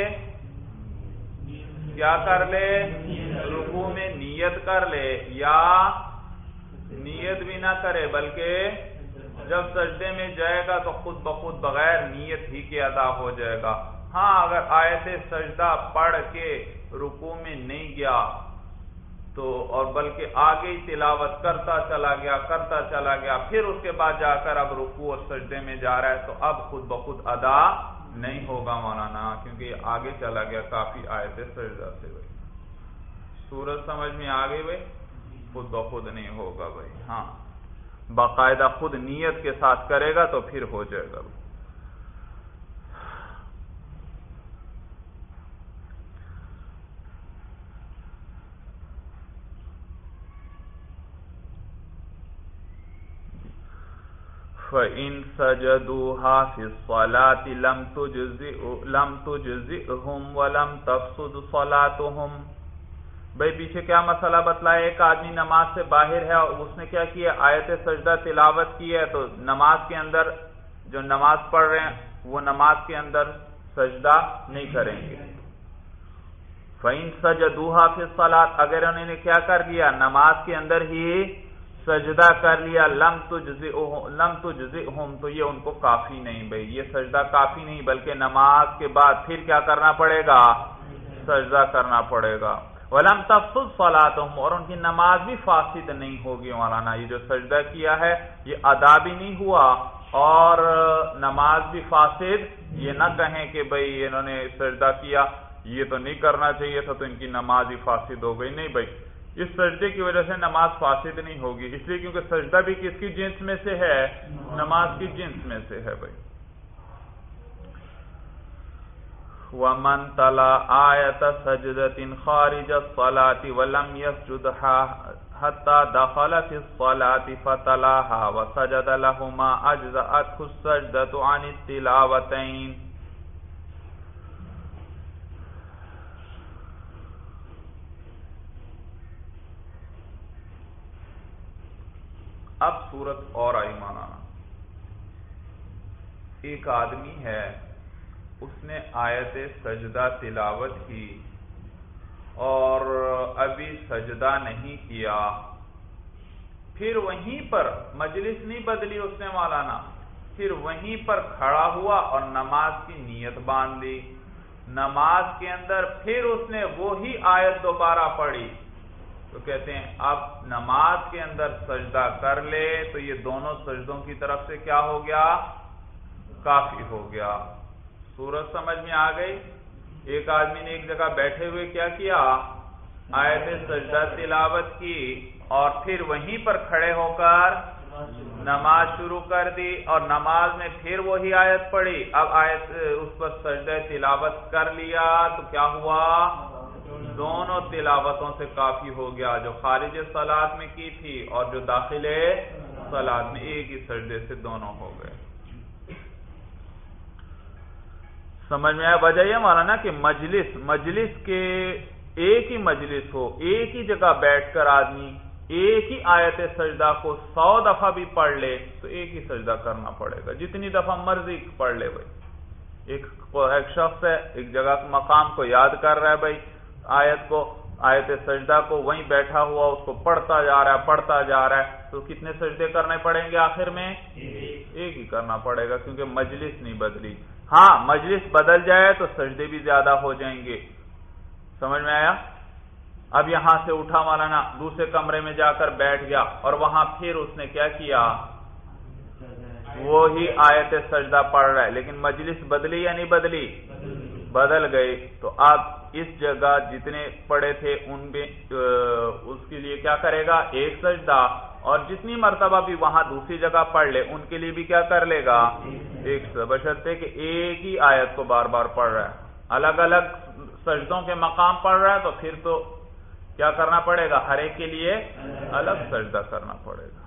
کیا کر لے؟ رکوع میں نیت کر لے، یا نیت بھی نہ کرے بلکہ جب سجدے میں جائے گا تو خود بخود بغیر نیت ہی کے ادا ہو جائے گا۔ ہاں اگر آیت سجدہ پڑھ کے رکوع میں نہیں گیا تو اور بلکہ آگے ہی تلاوت کرتا چلا گیا کرتا چلا گیا پھر اس کے بعد جا کر اب رکوع اور سجدے میں جا رہا ہے تو اب خود بخود ادا نہیں ہوگا مولانا، کیونکہ یہ آگے چلا گیا کافی آیت سجدہ سے بھائی۔ سورج سمجھ میں آ گئی بھائی؟ خود بخود نہیں ہوگا بھائی، ہاں باقاعدہ خود نیت کے ساتھ کرے گا تو پھر ہو جائے گا۔ فَإِن سَجَدُوهَا فِي الصَّلَاةِ لَمْ تُجْزِئْ لَمْ تُجْزِئْهُمْ وَلَمْ تَفْسُدْ صَلَاتُهُمْ۔ بھائی پیچھے کیا مسئلہ بتلایا؟ ایک آدمی نماز سے باہر ہے اور اس نے کیا کیا؟ آیت سجدہ تلاوت کی ہے، تو نماز کے اندر جو نماز پڑھ رہے ہیں وہ نماز کے اندر سجدہ نہیں کریں گے۔ فَإِن سَجَدُوهَا فِي الصَّلَاةِ، اگر انہوں نے کیا کر لیا؟ نماز کے اندر ہی سجدہ کر لیا، لم تجزئہم لم تجزئہم تو یہ ان کو کافی نہیں بھائی، یہ سجدہ کافی نہیں، بلکہ نماز کے بعد پھر کیا کرنا پڑے گا؟ سجدہ کرنا پڑے گا۔ ولم تفسد صلاتہم، اور ان کی نماز بھی فاسد نہیں ہوگی مولانا، یہ جو سجدہ کیا ہے یہ ادا بھی نہیں ہوا اور نماز بھی فاسد، یہ نہ کہیں کہ بھائی انہوں نے سجدہ کیا یہ تو نہیں کرنا چاہیے تھا تو ان کی نماز ہی فاسد ہو گئی، نہیں بھائی، اس سجدے کی وجہ سے نماز فاسد نہیں ہوگی، اس لیے کیونکہ سجدہ بھی کس کی جنس میں سے ہے؟ نماز کی جنس میں سے ہے بھائی۔ وَمَن تَلَا آیَةَ سَجْدَةٍ خَارِجَ الصَّلَاةِ وَلَمْ يَسْجُدْ حَتَّى دَخَلَ فِي الصَّلَاةِ فَتَلَاهَا وَسَجَدَ لَهُمَا أَجْزَأَتْهُ السَّجْدَةُ عَنِ التِّلَاوَتَيْنِ۔ اب صورت اور آئی مانا، ایک آدمی ہے اس نے آیت سجدہ تلاوت کی اور ابھی سجدہ نہیں کیا، پھر وہیں پر مجلس نہیں بدلی اس نے مولانا، پھر وہیں پر کھڑا ہوا اور نماز کی نیت باندھ لی، نماز کے اندر پھر اس نے وہی آیت دوبارہ پڑھی، تو کہتے ہیں اب نماز کے اندر سجدہ کر لے تو یہ دونوں سجدوں کی طرف سے کیا ہو گیا؟ کافی ہو گیا۔ صورت سمجھ میں آ گئی؟ ایک آدمی نے ایک جگہ بیٹھے ہوئے کیا کیا، آیت سجدہ تلاوت کی اور پھر وہیں پر کھڑے ہو کر نماز شروع کر دی اور نماز میں پھر وہی آیت پڑھی۔ اب آیت اس پر سجدہ تلاوت کر لیا تو کیا ہوا، دونوں تلاوتوں سے کافی ہو گیا، جو خارج صلاۃ میں کی تھی اور جو داخل صلاۃ میں، ایک ہی سجدے سے دونوں ہو گئے۔ سمجھ میں آیا؟ وجہ یہ مولانا کہ مجلس مجلس کے ایک ہی مجلس ہو، ایک ہی جگہ بیٹھ کر آدمی ایک ہی آیت سجدہ کو سو دفعہ بھی پڑھ لے تو ایک ہی سجدہ کرنا پڑے گا، جتنی دفعہ مرضی پڑھ لے۔ بھائی ایک ایک شخص ہے، ایک جگہ مقام کو یاد کر رہا ہے، بھائی آیت کو آیت سجدہ کو وہیں بیٹھا ہوا اس کو پڑھتا جا رہا ہے پڑھتا جا رہا ہے، تو کتنے سجدے کرنے پڑیں گے آخر میں؟ ایک ہی کرنا پڑے گا، کیونکہ مجلس نہیں بدلی۔ ہاں مجلس بدل جائے تو سجدے بھی زیادہ ہو جائیں گے۔ سمجھ میں آیا؟ اب یہاں سے اٹھا مولانا، دوسرے کمرے میں جا کر بیٹھ گیا اور وہاں پھر اس نے کیا کیا، وہی آیت سجدہ پڑھ رہا ہے، لیکن مجلس بدلی یا نہیں بدلی؟ بدل گئی۔ تو اب اس جگہ جتنے پڑے تھے ان میں اس کے لیے کیا کرے گا، ایک سجدہ، اور جتنی مرتبہ بھی وہاں دوسری جگہ پڑھ لے ان کے لیے بھی کیا کر لے گا، ایک سجدہ، بشرطے کہ ایک ہی آیت کو بار بار پڑھ رہا ہے۔ الگ الگ سجدوں کے مقام پڑھ رہا ہے تو پھر تو کیا کرنا پڑے گا، ہر ایک کے لیے الگ سجدہ کرنا پڑے گا۔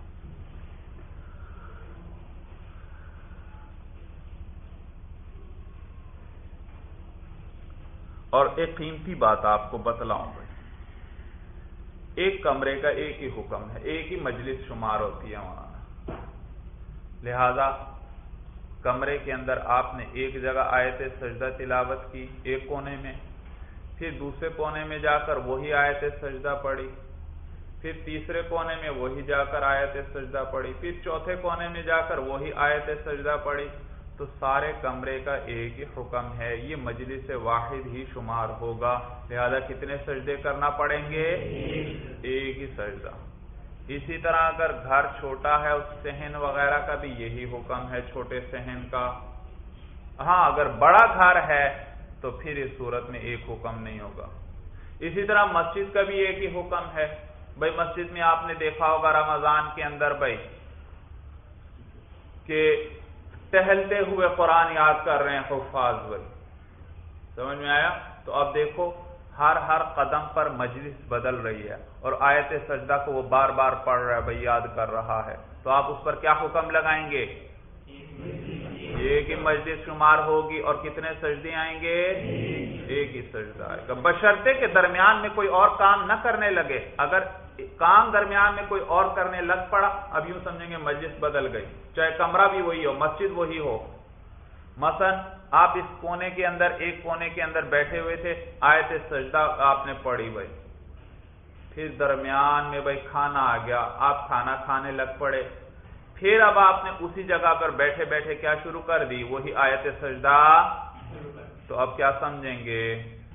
اور ایک قیمتی بات آپ کو بتلاؤں گا، ایک کمرے کا ایک ہی حکم ہے، ایک ہی مجلس شمار ہوتی ہے وہاں، لہذا کمرے کے اندر آپ نے ایک جگہ آیت سجدہ تلاوت کی ایک کونے میں، پھر دوسرے کونے میں جا کر وہی آیت سجدہ پڑھی، پھر تیسرے کونے میں وہی جا کر آیت سجدہ پڑھی، پھر چوتھے کونے میں جا کر وہی آیت سجدہ پڑھی، تو سارے کمرے کا ایک ہی حکم ہے، یہ مجلس واحد ہی شمار ہوگا، لہذا کتنے سجدے کرنا پڑیں گے، ایک ہی سجدہ۔ اسی طرح اگر گھر چھوٹا ہے، اس صحن وغیرہ کا بھی یہی حکم ہے، چھوٹے صحن کا۔ ہاں اگر بڑا گھر ہے تو پھر اس صورت میں ایک حکم نہیں ہوگا۔ اسی طرح مسجد کا بھی ایک ہی حکم ہے، بھائی مسجد میں آپ نے دیکھا ہوگا رمضان کے اندر بھائی کہ ٹہلتے ہوئے قرآن یاد کر رہے ہیں حفاظ، بھائی سمجھ میں آیا؟ تو اب دیکھو ہر ہر قدم پر مجلس بدل رہی ہے اور آیت سجدہ کو وہ بار بار پڑھ رہا ہے، بھائی یاد کر رہا ہے، تو آپ اس پر کیا حکم لگائیں گے، ایک ہی مجلس شمار ہوگی، اور کتنے سجدے آئیں گے، ایک ہی سجدہ آئے گا، بشرطے کہ درمیان میں کوئی اور کام نہ کرنے لگے۔ اگر کام درمیان میں کوئی اور کرنے لگ پڑا، اب یوں سمجھیں گے مجلس بدل گئی، چاہے کمرہ بھی وہی ہو، مسجد وہی ہو۔ مثلا آپ اس کونے کے اندر ایک کونے کے اندر بیٹھے ہوئے تھے، آیت سجدہ آپ نے پڑھی بھائی، پھر درمیان میں بھائی کھانا آ گیا، آپ کھانا کھانے لگ پڑے، پھر اب آپ نے اسی جگہ پر بیٹھے بیٹھے کیا شروع کر دی، وہی آیت سجدہ، تو اب کیا سمجھیں گے،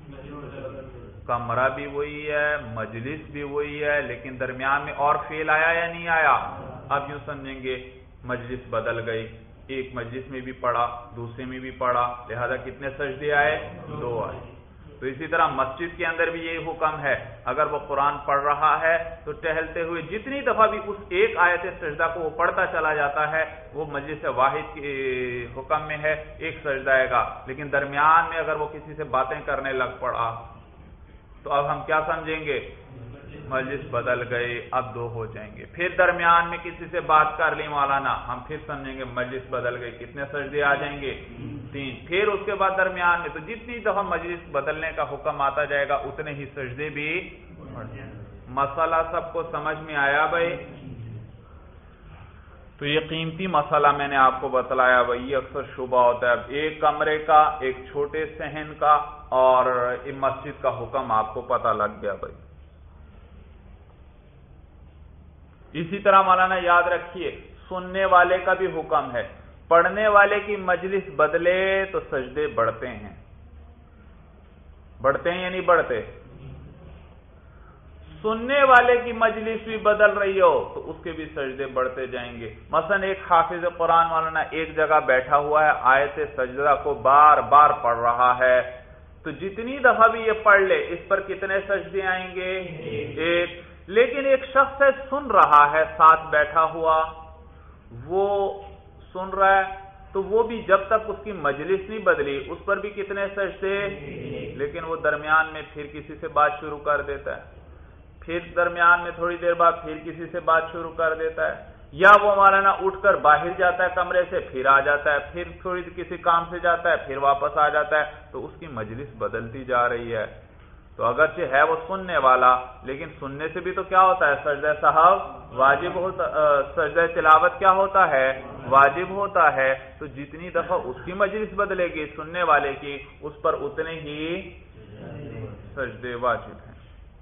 کمرہ بھی وہی ہے، مجلس بھی وہی ہے، لیکن درمیان میں اور فعل آیا یا نہیں آیا، اب یوں سمجھیں گے مجلس بدل گئی، ایک مجلس میں بھی پڑھا دوسرے میں بھی پڑھا، لہذا کتنے سجدے آئے، دو آئے۔ تو اسی طرح مسجد کے اندر بھی یہی حکم ہے، اگر وہ قرآن پڑھ رہا ہے تو ٹہلتے ہوئے جتنی دفعہ بھی اس ایک آیت سجدہ کو وہ پڑھتا چلا جاتا ہے، وہ مجلس واحد کے حکم میں ہے، ایک سجدہ آئے گا، لیکن درمیان میں اگر وہ کسی سے باتیں کرنے لگ پڑا تو اب ہم کیا سمجھیں گے، مجلس بدل گئے، اب دو ہو جائیں گے۔ پھر درمیان میں کسی سے بات کر لی مولانا، ہم پھر سمجھیں گے مجلس بدل گئی، کتنے سجدے آ جائیں گے، تین۔ پھر اس کے بعد درمیان میں، تو جتنی دفعہ مجلس بدلنے کا حکم آتا جائے گا اتنے ہی سجدے بھی بڑھ جائیں گے۔ مسئلہ سب کو سمجھ میں آیا بھائی؟ تو یہ قیمتی مسئلہ میں نے آپ کو بتلایا بھائی، یہ اکثر شبہ ہوتا ہے، اب ایک کمرے کا، ایک چھوٹے صحن کا اور مسجد کا حکم آپ کو پتہ لگ گیا بھائی۔ اسی طرح مولانا یاد رکھیے سننے والے کا بھی حکم ہے، پڑھنے والے کی مجلس بدلے تو سجدے بڑھتے ہیں، بڑھتے ہیں یا نہیں بڑھتے؟ سننے والے کی مجلس بھی بدل رہی ہو تو اس کے بھی سجدے بڑھتے جائیں گے. مثلا ایک حافظ قرآن مولانا ایک جگہ بیٹھا ہوا ہے، آیت سجدہ کو بار بار پڑھ رہا ہے، تو جتنی دفعہ بھی یہ پڑھ لے اس پر کتنے سجدے آئیں گے؟ ایک. لیکن ایک شخص ہے سن رہا ہے ساتھ بیٹھا ہوا، وہ سن رہا ہے تو وہ بھی جب تک اس کی مجلس نہیں بدلی اس پر بھی کتنے سجدے؟ لیکن وہ درمیان میں پھر کسی سے بات شروع کر دیتا ہے، پھر درمیان میں تھوڑی دیر بعد پھر کسی سے بات شروع کر دیتا ہے، یا وہ مولانا اٹھ کر باہر جاتا ہے کمرے سے پھر آ جاتا ہے، پھر تھوڑی کسی کام سے جاتا ہے پھر واپس آ جاتا ہے، تو اس کی مجلس بدلتی جا رہی ہے. تو اگرچہ ہے وہ سننے والا لیکن سننے سے بھی تو کیا ہوتا ہے؟ سجدہ سہو واجب ہوتا، سجدہ تلاوت کیا ہوتا ہے؟ واجب ہوتا ہے. تو جتنی دفعہ اس کی مجلس بدلے گی سننے والے کی اس پر اتنے ہی سجدے واجب ہیں.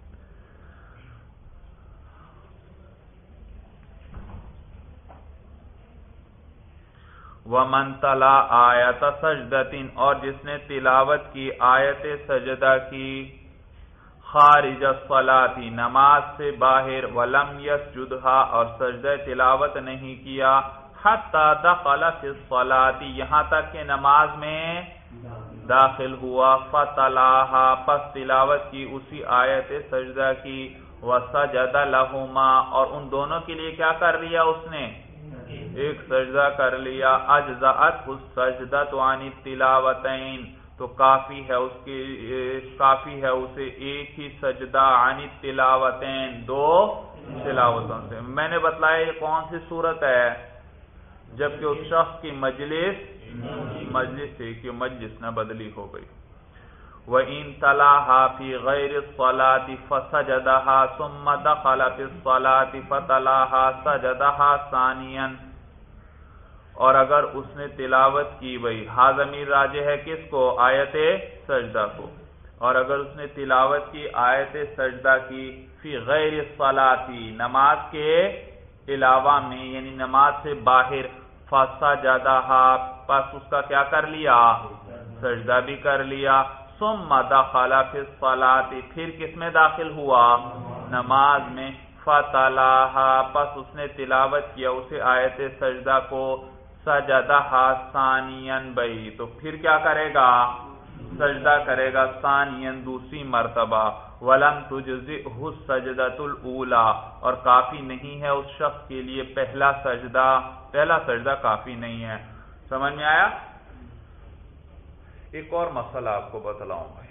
وَمَن تَلَا آیَتَ سَجْدَةٍ، اور جس نے تلاوت کی آیت سجدہ کی، خارج الصلاۃ نماز سے باہر، وَلَمْ يَسْجُدْهَا اور سجدہ تلاوت نہیں کیا، حَتَّى دَخَلَ فِي الصَّلَاةِ یہاں تک کہ نماز میں داخل ہوا، فَتَلَاهَا پس تلاوت کی اسی آیت سجدہ کی، وَسَجَدَ لَهُمَا اور ان دونوں کے لیے کیا کر لیا اس نے؟ ایک سجدہ کر لیا. اجزأت السجدۃ عن التلاوتین تو کافی ہے اس کے کافی ہے اسے ایک ہی سجدہ عن التلاوتین دو تلاوتوں سے. میں نے بتلایا یہ کون سی صورت ہے؟ جبکہ اس شخص کی مجلس مجلس سے کہ مجلس نہ بدلی ہو گئی. وَإِن تَلَاهَا فِي غَيْرِ الصَّلَاةِ فَسَجَدَهَا ثُمَّ دَخَلَ فِي الصَّلَاةِ فَتَلَاهَا سَجَدَهَا ثَانِيًا اور اگر اس نے تلاوت کی بھئی ہا ضمیر راجع ہے کس کو؟ آیت سجدہ کو. اور اگر اس نے تلاوت کی آیت سجدہ کی فی غیر الصلاۃ نماز کے علاوہ میں یعنی نماز سے باہر، فَسَجَدَهَا پس اس کا کیا کر لیا؟ سجدہ بھی کر لیا. ثم دخل فی الصلاۃ پھر کس میں داخل ہوا؟ نماز میں. فَتَلَاهَا پس اس نے تلاوت کیا اسے آیت سجدہ کو، سَجَدَهَا ثَانِيًا بھئی تو پھر کیا کرے گا؟ سجدہ کرے گا ثانیاً دوسری مرتبہ. وَلَمْ تُجْزِئْهُ السَّجْدَةُ الْأُولَى اور کافی نہیں ہے اس شخص کے لیے پہلا سجدہ، پہلا سجدہ کافی نہیں ہے. سمجھ میں آیا؟ ایک اور مسئلہ آپ کو بتلاؤں گا.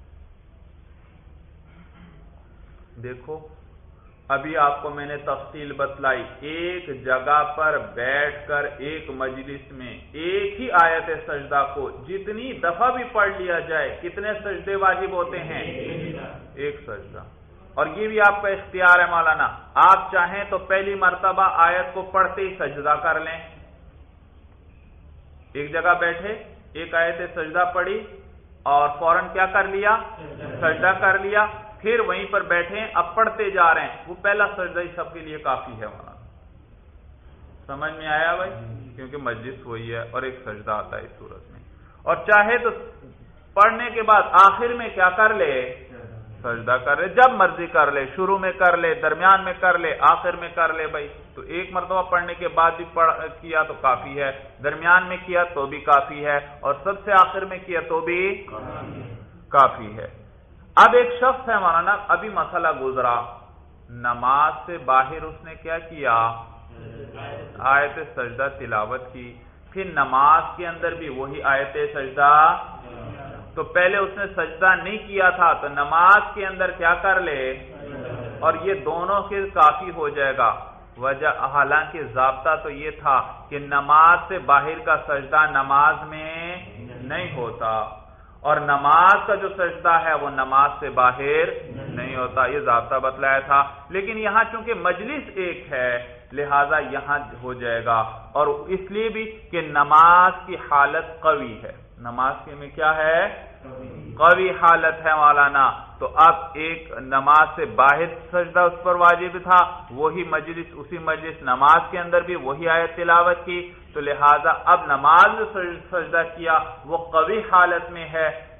دیکھو ابھی آپ کو میں نے تفصیل بتلائی، ایک جگہ پر بیٹھ کر ایک مجلس میں ایک ہی آیت سجدہ کو جتنی دفعہ بھی پڑھ لیا جائے کتنے سجدے واجب ہوتے ہیں؟ ایک سجدہ. اور یہ بھی آپ کا اختیار ہے مولانا، آپ چاہیں تو پہلی مرتبہ آیت کو پڑھتے ہی سجدہ کر لیں. ایک جگہ بیٹھے ایک آیت سجدہ پڑھی اور فوراً کیا کر لیا؟ سجدہ کر لیا. پھر وہیں پر بیٹھے اب پڑھتے جا رہے ہیں، وہ پہلا سجدہ ہی سب کے لیے کافی ہے. وہاں سمجھ میں آیا بھائی؟ کیونکہ مجلس وہی ہے اور ایک سجدہ آتا ہے اس صورت میں. اور چاہے تو پڑھنے کے بعد آخر میں کیا کر لے؟ سجدہ کر لے. جب مرضی کر لے، شروع میں کر لے، درمیان میں کر لے، آخر میں کر لے. بھائی تو ایک مرتبہ پڑھنے کے بعد بھی پڑھ کیا تو کافی ہے، درمیان میں کیا تو بھی کافی ہے، اور سب سے آخر میں کیا تو بھی کافی ہے. اب ایک شخص ہے مولانا، ابھی مسئلہ گزرا، نماز سے باہر اس نے کیا کیا؟ آیت سجدہ تلاوت کی. پھر نماز کے اندر بھی وہی آیت سجدہ، تو پہلے اس نے سجدہ نہیں کیا تھا تو نماز کے اندر کیا کر لے؟ اور یہ دونوں کے کافی ہو جائے گا. وجہ حالانکہ ضابطہ تو یہ تھا کہ نماز سے باہر کا سجدہ نماز میں نہیں ہوتا، اور نماز کا جو سجدہ ہے وہ نماز سے باہر نہیں ہوتا، یہ ضابطہ بتلایا تھا. لیکن یہاں چونکہ مجلس ایک ہے لہذا یہاں ہو جائے گا، اور اس لیے بھی کہ نماز کی حالت قوی ہے. نماز کے میں کیا ہے؟ قوی حالت ہے مولانا. تو اب ایک نماز سے باہر سجدہ اس پر واجب تھا، وہی مجلس اسی مجلس نماز کے اندر بھی وہی آیت تلاوت کی، تو لہذا اب نماز میں سجدہ کیا وہ قوی حالت میں ہے،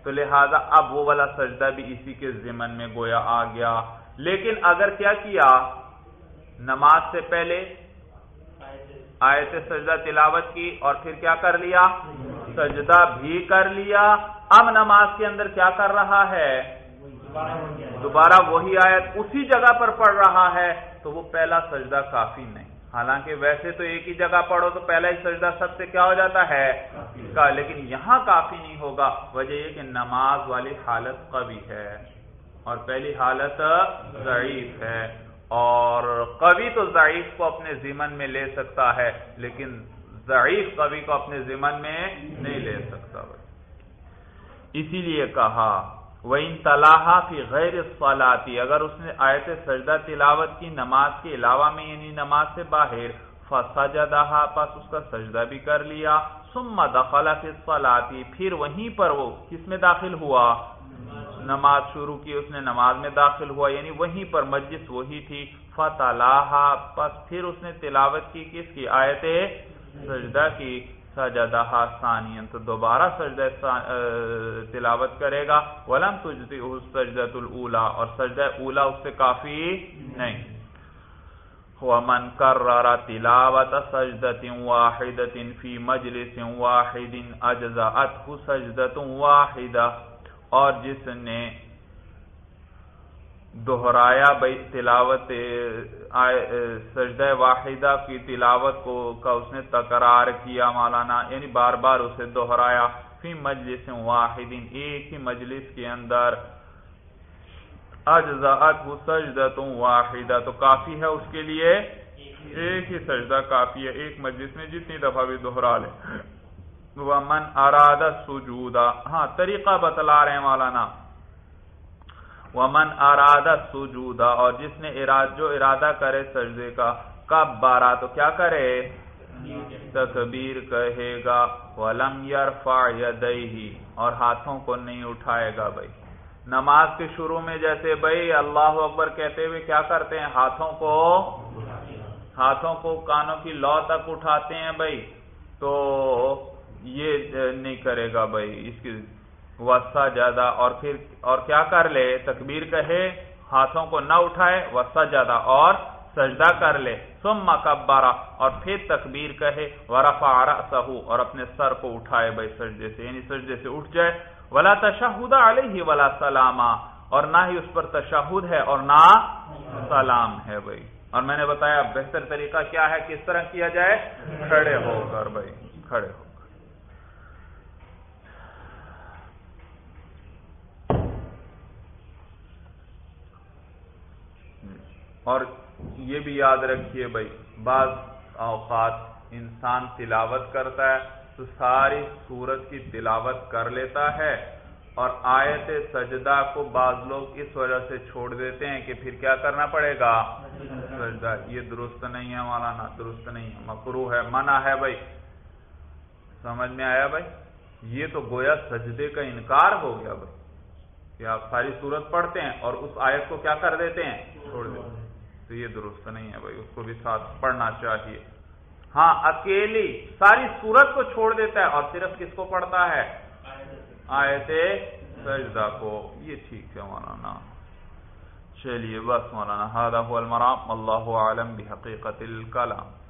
تو لہذا اب وہ والا سجدہ بھی اسی کے ضمن میں گویا آ گیا. لیکن اگر کیا کیا نماز سے پہلے آیت سجدہ تلاوت کی اور پھر کیا کر لیا سجدہ بھی کر لیا, اب نماز کے اندر کیا کر رہا ہے دوبارہ وہی آیت اسی جگہ پر پڑھ رہا ہے, تو وہ پہلا سجدہ کافی نہیں. حالانکہ ویسے تو ایک ہی جگہ پڑھو تو پہلا ہی سجدہ سب سے کیا ہو جاتا ہے کا, لیکن یہاں کافی نہیں ہوگا. وجہ یہ کہ نماز والی حالت قوی ہے اور پہلی حالت ضعیف ہے, اور قوی تو ضعیف کو اپنے ضمن میں لے سکتا ہے لیکن ضعیف قوی کو اپنے ضمن میں نہیں لے سکتا. اسی لیے کہا وَإِن تَلَاهَا فِي غَيْرِ الصَّلَاةِ, اگر اس نے آیت سجدہ تلاوت کی نماز کے علاوہ میں یعنی نماز سے باہر, فَسَجَدَهَا, پس اس کا سجدہ بھی کر لیا, ثُمَّ دَخَلَ فِي الصَّلَاةِ, پھر وہیں پر وہ کس میں داخل ہوا نماز شروع کی اس نے نماز میں داخل ہوا یعنی وہیں پر مجلس وہی تھی. فَتَلَاهَا, پس پھر اس نے تلاوت کی کس کی آیت سجدہ کی, سجدہا ثانیاً, تو دوبارہ سجدہ تلاوت کرے گا. وَلَمْ تُجْزِئُهُ السَّجْدَةُ الْأُولَى, اور سجدہ اولا اس سے کافی نہیں. وَمَنْ كَرَّرَ تِلَاوَةَ سَجْدَةٍ وَاحِدَةٍ فِي مَجْلِسٍ وَاحِدٍ أَجْزَأَتْهُ سَجْدَةٌ وَاحِدَةٌ, اور جس نے دہرایا بھائی تلاوت سجدہ واحدہ کی تلاوت کو کا اس نے تکرار کیا مولانا, یعنی بار بار اسے دہرایا, فی مجلس واحد, ایک ہی مجلس کے اندر, اجزاءتہ سجدۃ واحدہ, تو کافی ہے اس کے لیے ایک ہی سجدہ کافی ہے, ایک مجلس میں جتنی دفعہ بھی دہرا لے. ومن اراد السجود, ہاں طریقہ بتلا رہے ہیں مولانا, ومن اراد السجود, اور جس نے اراد جو ارادہ کرے سجدے کا, کبارا, تو کیا کرے تکبیر کہے گا, ولم یرفع یدیہ, اور ہاتھوں کو نہیں اٹھائے گا. بھائی نماز کے شروع میں جیسے بھائی اللہ اکبر کہتے ہوئے کیا کرتے ہیں ہاتھوں کو ہاتھوں کو کانوں کی لو تک اٹھاتے ہیں بھائی, تو یہ نہیں کرے گا بھائی. اس کی وسجد, اور پھر اور کیا کر لے تکبیر کہے, ہاتھوں کو نہ اٹھائے, وسجد, اور سجدہ کر لے, ثم کبر, اور پھر تکبیر کہے, ورفع رأسہ, اور اپنے سر کو اٹھائے بھائی سجدے سے, یعنی سجدے سے اٹھ جائے. ولا تشہد علیہ ولا سلام, اور نہ ہی اس پر تشہد ہے اور نہ سلام ہے بھائی. اور میں نے بتایا بہتر طریقہ کیا ہے, کس طرح کیا جائے, کھڑے ہو کر بھائی, کھڑے ہو. اور یہ بھی یاد رکھیے بھائی, بعض اوقات انسان تلاوت کرتا ہے تو ساری سورت کی تلاوت کر لیتا ہے, اور آیت سجدہ کو بعض لوگ اس وجہ سے چھوڑ دیتے ہیں کہ پھر کیا کرنا پڑے گا سجدہ. یہ درست نہیں ہے مولانا, درست نہیں ہے, مکروہ ہے, منع ہے بھائی. سمجھ میں آیا بھائی؟ یہ تو گویا سجدے کا انکار ہو گیا بھائی, کہ آپ ساری سورت پڑھتے ہیں اور اس آیت کو کیا کر دیتے ہیں, چھوڑ دیتے ہیں. تو یہ درست نہیں ہے بھائی, اس کو بھی ساتھ پڑھنا چاہیے. ہاں اکیلی ساری سورت کو چھوڑ دیتا ہے اور صرف کس کو پڑھتا ہے, آیت سجدہ کو, یہ ٹھیک ہے مولانا. چلیے بس مولانا, ھذا ھو المرام, واللہ اعلم بحقیقت الکلام.